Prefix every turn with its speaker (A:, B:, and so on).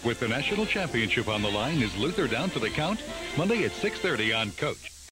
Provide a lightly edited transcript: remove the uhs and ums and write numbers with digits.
A: With the national championship on the line, is Luther down for the count? Monday at 6:30 on Coach.